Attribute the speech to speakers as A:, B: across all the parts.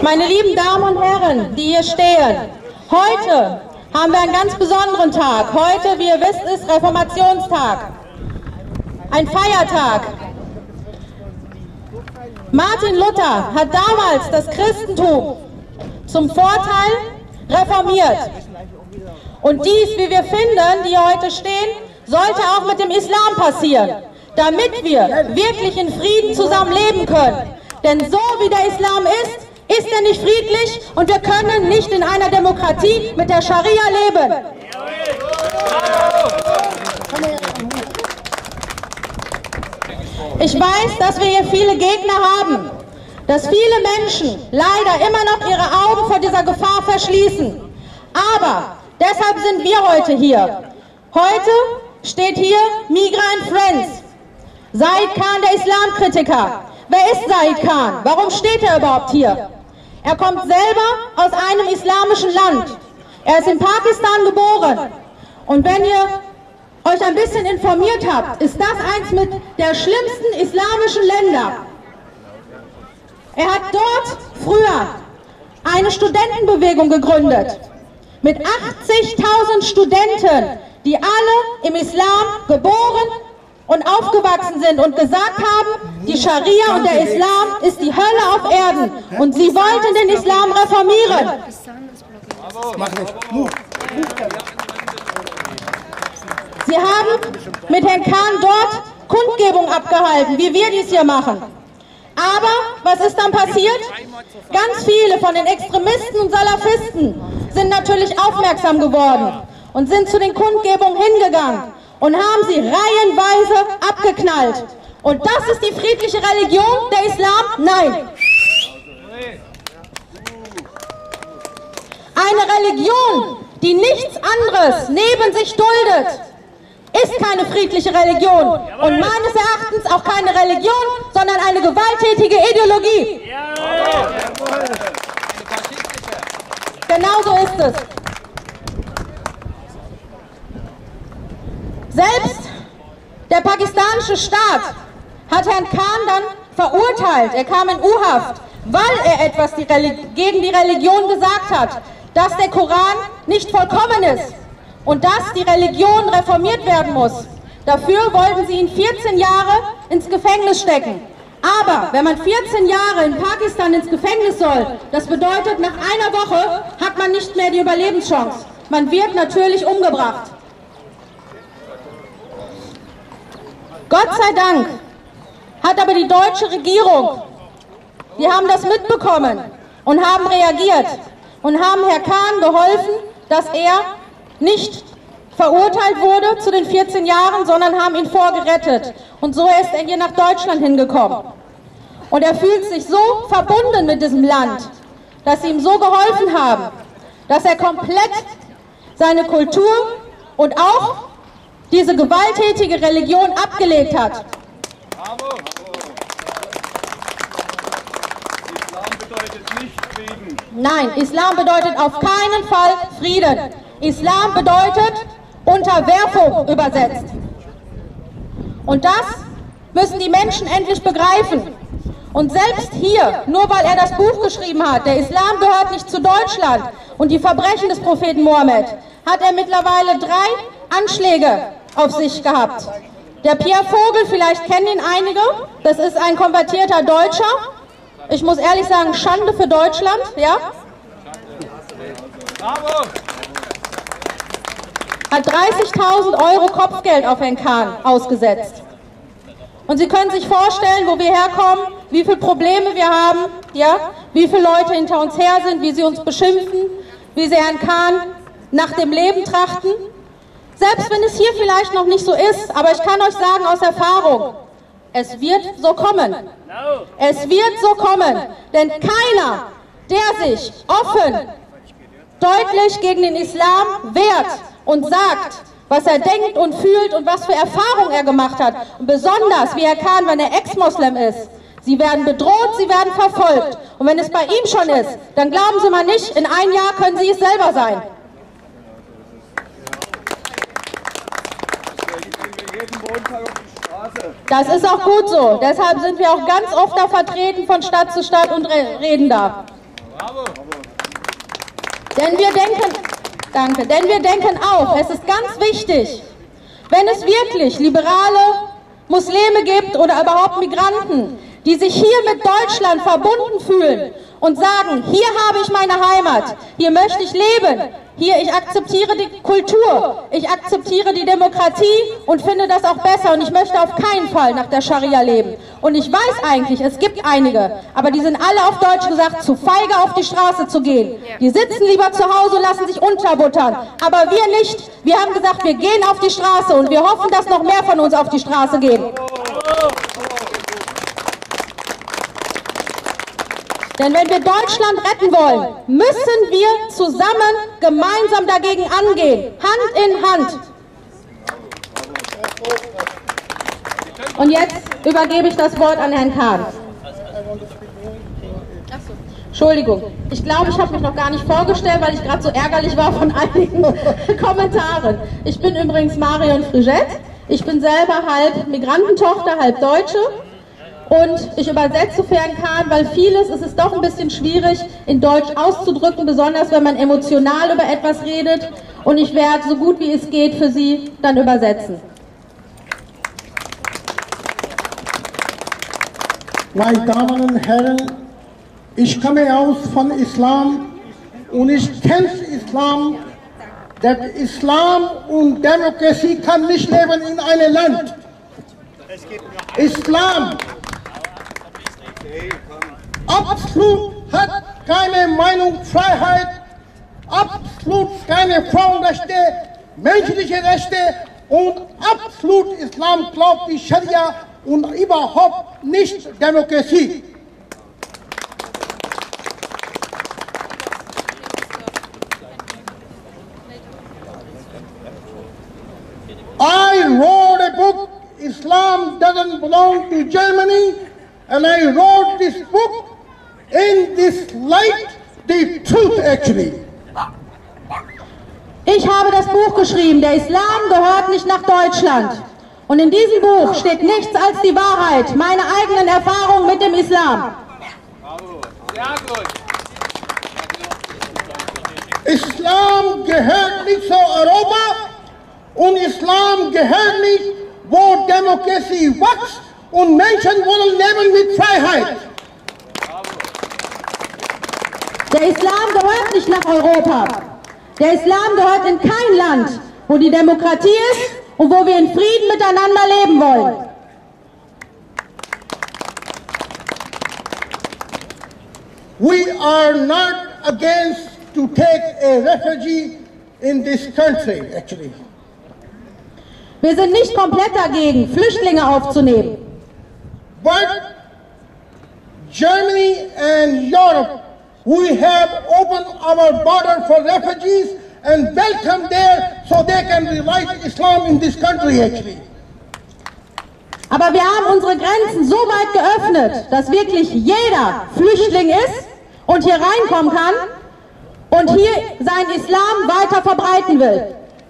A: Meine lieben Damen und Herren, die hier stehen, heute haben wir einen ganz besonderen Tag. Heute, wie ihr wisst, ist Reformationstag, ein Feiertag. Martin Luther hat damals das Christentum zum Vorteil reformiert. Und dies, wie wir finden, die heute stehen, sollte auch mit dem Islam passieren, damit wir wirklich in Frieden zusammenleben können. Denn so wie der Islam ist er nicht friedlich und wir können nicht in einer Demokratie mit der Scharia leben. Ich weiß, dass wir hier viele Gegner haben, dass viele Menschen leider immer noch ihre Augen vor dieser Gefahr verschließen. Aber deshalb sind wir heute hier. Heute steht hier Migrant Friends. Said Khan, der Islamkritiker. Wer ist Said Khan? Warum steht er überhaupt hier? Er kommt selber aus einem islamischen Land. Er ist in Pakistan geboren. Und wenn ihr euch ein bisschen informiert habt, ist das eins mit der schlimmsten islamischen Länder. Er hat dort früher eine Studentenbewegung gegründet. Mit 80.000 Studenten, die alle im Islam geboren und aufgewachsen sind und gesagt haben, die Scharia und der Islam ist die Hölle auf Erden und sie wollten den Islam reformieren. Sie haben mit Herrn Khan dort Kundgebung abgehalten, wie wir dies hier machen. Aber was ist dann passiert? Ganz viele von den Extremisten und Salafisten sind natürlich aufmerksam geworden und sind zu den Kundgebungen hingegangen und haben sie reihenweise abgeknallt. Und das ist die friedliche Religion, der Islam? Nein. Eine Religion, die nichts anderes neben sich duldet, ist keine friedliche Religion und meines Erachtens auch keine Religion, sondern eine gewalttätige Ideologie. Genau so ist es. Selbst der pakistanische Staat hat Herrn Khan dann verurteilt. Er kam in U-Haft, weil er etwas gegen die Religion gesagt hat, dass der Koran nicht vollkommen ist und dass die Religion reformiert werden muss. Dafür wollten sie ihn 14 Jahre ins Gefängnis stecken. Aber wenn man 14 Jahre in Pakistan ins Gefängnis soll, das bedeutet, nach einer Woche hat man nicht mehr die Überlebenschance. Man wird natürlich umgebracht. Gott sei Dank hat aber die deutsche Regierung, die haben das mitbekommen und haben reagiert und haben Herrn Khan geholfen, dass er nicht verurteilt wurde zu den 14 Jahren, sondern haben ihn vorgerettet. Und so ist er hier nach Deutschland hingekommen. Und er fühlt sich so verbunden mit diesem Land, dass sie ihm so geholfen haben, dass er komplett seine Kultur und auch diese gewalttätige Religion abgelegt hat.
B: Islam bedeutet nicht Frieden.
A: Nein, Islam bedeutet auf keinen Fall Frieden. Islam bedeutet Unterwerfung übersetzt. Und das müssen die Menschen endlich begreifen. Und selbst hier, nur weil er das Buch geschrieben hat, der Islam gehört nicht zu Deutschland und die Verbrechen des Propheten Mohammed, hat er mittlerweile 3 Anschläge auf sich gehabt. Der Pierre Vogel, vielleicht kennen ihn einige, das ist ein konvertierter Deutscher. Ich muss ehrlich sagen, Schande für Deutschland, ja? Hat 30.000 € Kopfgeld auf Herrn Khan ausgesetzt. Und Sie können sich vorstellen, wo wir herkommen, wie viele Probleme wir haben, ja? Wie viele Leute hinter uns her sind, wie sie uns beschimpfen, wie sie Herrn Khan nach dem Leben trachten. Selbst wenn es hier vielleicht noch nicht so ist, aber ich kann euch sagen aus Erfahrung, es wird so kommen. Es wird so kommen, denn keiner, der sich offen, deutlich gegen den Islam wehrt und sagt, was er denkt und fühlt und was für Erfahrungen er gemacht hat. Und besonders, wie Herr Khan, wenn er Ex-Moslem ist. Sie werden bedroht, sie werden verfolgt. Und wenn es bei ihm schon ist, dann glauben Sie mal nicht, in einem Jahr können Sie es selber sein. Das ist auch gut so. Deshalb sind wir auch ganz oft da vertreten von Stadt zu Stadt und reden da. Denn wir denken auch, es ist ganz wichtig, wenn es wirklich liberale Muslime gibt oder überhaupt Migranten, die sich hier mit Deutschland verbunden fühlen und sagen, hier habe ich meine Heimat, hier möchte ich leben, hier ich akzeptiere die Kultur, ich akzeptiere die Demokratie und finde das auch besser und ich möchte auf keinen Fall nach der Scharia leben. Und ich weiß eigentlich, es gibt einige, aber die sind alle auf Deutsch gesagt zu feige auf die Straße zu gehen. Die sitzen lieber zu Hause und lassen sich unterbuttern, aber wir nicht. Wir haben gesagt, wir gehen auf die Straße und wir hoffen, dass noch mehr von uns auf die Straße gehen. Denn wenn wir Deutschland retten wollen, müssen wir zusammen, gemeinsam dagegen angehen, Hand in Hand. Und jetzt übergebe ich das Wort an Herrn Kahn. Entschuldigung, ich glaube, ich habe mich noch gar nicht vorgestellt, weil ich gerade so ärgerlich war von einigen Kommentaren. Ich bin übrigens Marion Frigette. Ich bin selber halb Migrantentochter, halb Deutsche. Und ich übersetze, sofern kann, weil vieles ist es doch ein bisschen schwierig in Deutsch auszudrücken, besonders wenn man emotional über etwas redet. Und ich werde so gut wie es geht für Sie dann übersetzen.
C: Meine Damen und Herren, ich komme aus von Islam und ich kenne Islam. Der Islam und Demokratie kann nicht leben in einem Land. Islam absolut hat keine Meinungsfreiheit, absolut keine Frauenrechte, menschliche Rechte und absolut Islam glaubt die Scharia und überhaupt nicht Demokratie. I wrote a book, Islam doesn't belong to Germany, and I wrote this book in this light, the truth actually.
A: Ich habe das Buch geschrieben, der Islam gehört nicht nach Deutschland. Und in diesem Buch steht nichts als die Wahrheit, meine eigenen Erfahrungen mit dem Islam.
C: Islam gehört nicht zu Europa und Islam gehört nicht, wo Demokratie wächst und Menschen wollen leben mit Freiheit.
A: Der Islam gehört nicht nach Europa. Der Islam gehört in kein Land, wo die Demokratie ist und wo wir in Frieden miteinander leben wollen.
C: We are not against to take a refugee in this country, actually.
A: Wir sind nicht komplett dagegen, Flüchtlinge aufzunehmen.
C: But Germany and Europe, we have opened our border for refugees and welcome there so they can realize Islam in this country actually.
A: Aber wir haben unsere Grenzen so weit geöffnet, dass wirklich jeder Flüchtling ist und hier reinkommen kann und hier seinen Islam weiter verbreiten will.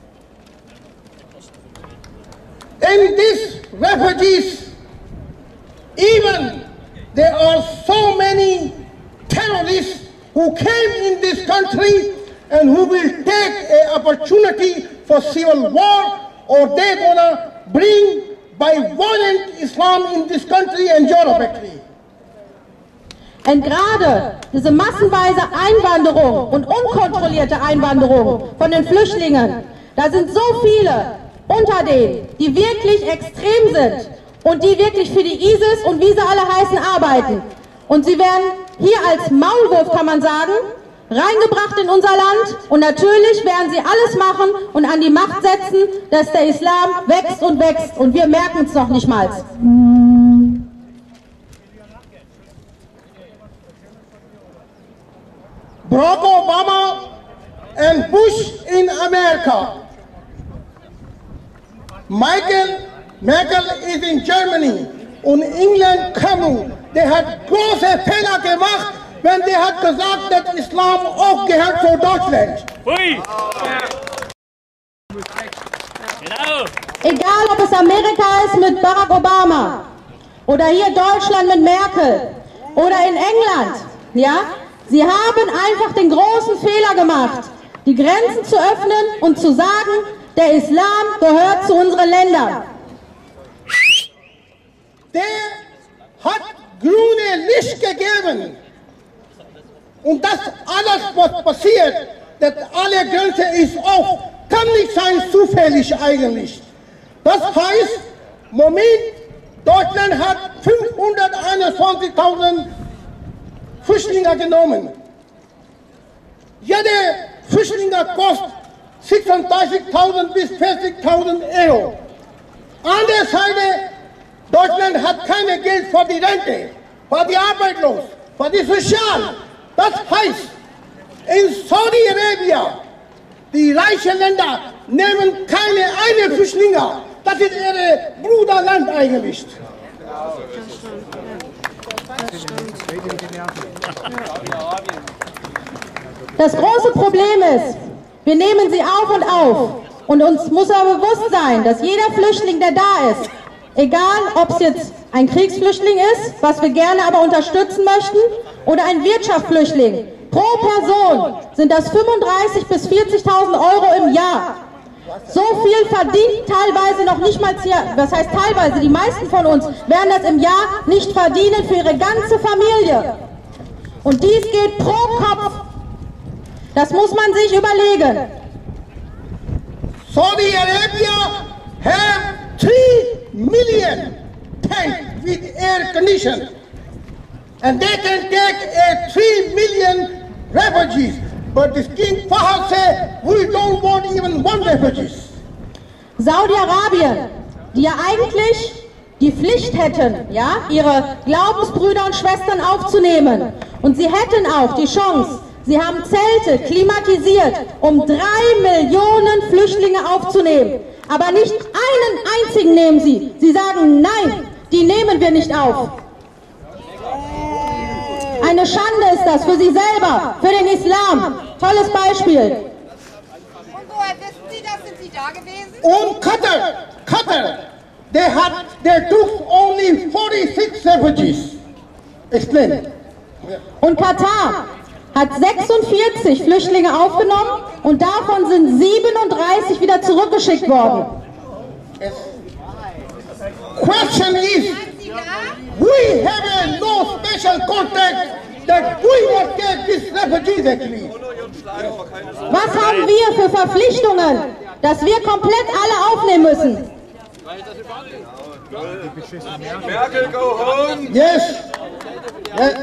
C: In these refugees, even there are so many terrorists who came in this country and who will take an opportunity for civil war, or they're gonna bring by violent Islam in this country and Europe actually.
A: Und gerade diese massenweise Einwanderung und unkontrollierte Einwanderung von den Flüchtlingen, da sind so viele unter denen, die wirklich extrem sind und die wirklich für die ISIS und wie sie alle heißen arbeiten. Und sie werden hier als Maulwurf, kann man sagen, reingebracht in unser Land und natürlich werden sie alles machen und an die Macht setzen, dass der Islam wächst und wächst und wir merken es noch nicht mal.
C: Barack Obama and Bush in America. Merkel is in Germany und England kommen. Der hat große Fehler gemacht, wenn der hat gesagt, dass Islam auch gehört zu Deutschland.
A: Egal, ob es Amerika ist mit Barack Obama oder hier Deutschland mit Merkel oder in England, ja, Sie haben einfach den großen Fehler gemacht, die Grenzen zu öffnen und zu sagen, der Islam gehört zu unseren Ländern.
C: Der hat grüne Licht gegeben. Und das alles, was passiert, dass alle Grenzen ist auf, kann nicht sein zufällig eigentlich. Das heißt, Moment, Deutschland hat 521.000 Flüchtlinge genommen. Jeder Flüchtlinge kostet 36.000 bis 40.000 Euro. An der Seite, Deutschland hat kein Geld für die Rente, für die Arbeitslosen, für die Sozial. Das heißt, in Saudi-Arabien, die reichen Länder nehmen keine Flüchtlinge. Das ist ihr Bruderland eigentlich.
A: Das große Problem ist, wir nehmen sie auf und auf. Und uns muss aber bewusst sein, dass jeder Flüchtling, der da ist, egal ob es jetzt ein Kriegsflüchtling ist, was wir gerne aber unterstützen möchten, oder ein Wirtschaftsflüchtling, pro Person sind das 35.000 bis 40.000 Euro im Jahr. So viel verdient teilweise noch nicht mal, was heißt teilweise, die meisten von uns werden das im Jahr nicht verdienen für ihre ganze Familie. Und dies geht pro Kopf. Das muss man sich überlegen.
C: Saudi Arabia have 3 million tanks with air condition, and they can take 3 million refugees. But the King Fahd said, we don't want even one refugees.
A: Saudi-Arabien, die ja eigentlich die Pflicht hätten, ja, ihre Glaubensbrüder und Schwestern aufzunehmen. Und sie hätten auch die Chance. Sie haben Zelte klimatisiert, um 3 Millionen Flüchtlinge aufzunehmen. Aber nicht einen einzigen nehmen sie. Sie sagen, nein, die nehmen wir nicht auf. Eine Schande ist das für sie selber, für den Islam. Tolles Beispiel.
D: Und woher wissen Sie das? Sind Sie da gewesen?
C: Und Qatar, they took only 46 refugees. Explain.
A: Und Katar hat 46 Flüchtlinge aufgenommen und davon sind 37 wieder zurückgeschickt worden.
C: Question is, we have no special contact that we must get these refugees actually.
A: Was haben wir für Verpflichtungen, dass wir komplett alle aufnehmen müssen?
B: Merkel, go home!
C: Yes. Yes.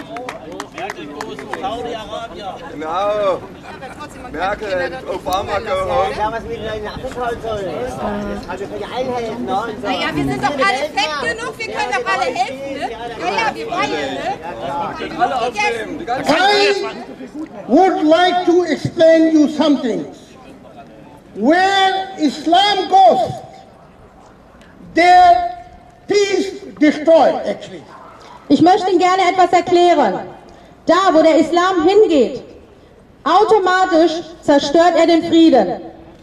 B: Genau. Merkel and Obama go home.
E: Ja, was mit den Nachbarn soll. Also für die Einheiten, ne?
D: Naja, wir sind doch alle fett genug, wir können doch alle helfen, ne? Ja, wir beide, ne?
B: Alle aufnehmen. Die ganze
C: I would like to explain you something. Where Islam goes, there peace destroyed actually.
A: Ich möchte Ihnen gerne etwas erklären. Da, wo der Islam hingeht, automatisch zerstört er den Frieden.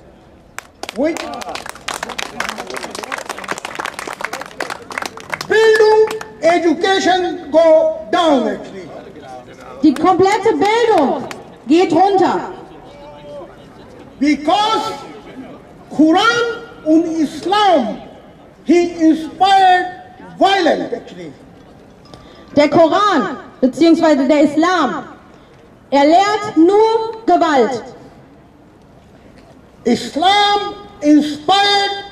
C: Bildung, education go down actually.
A: Die komplette Bildung geht runter.
C: Because Quran und Islam, he inspired violence actually.
A: Der Koran bzw. der Islam, er lehrt nur Gewalt.
C: Islam inspired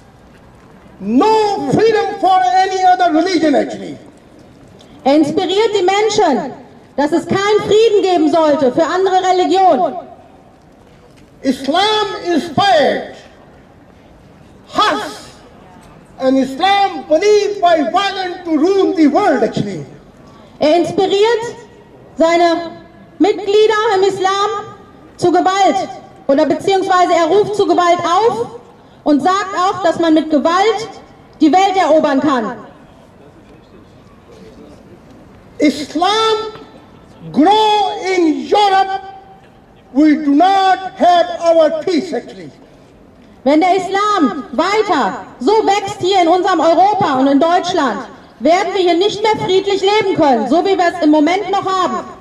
C: no freedom for any other religion actually.
A: Er inspiriert die Menschen, dass es keinen Frieden geben sollte für andere Religionen.
C: Islam inspired us, and Islam believed by violence to rule the world actually.
A: Er inspiriert seine Mitglieder im Islam zu Gewalt oder beziehungsweise er ruft zu Gewalt auf und sagt auch, dass man mit Gewalt die Welt erobern kann.
C: Islam grow in Europe, we do not have our peace actually.
A: Wenn der Islam weiter so wächst hier in unserem Europa und in Deutschland, werden wir hier nicht mehr friedlich leben können, so wie wir es im Moment noch haben.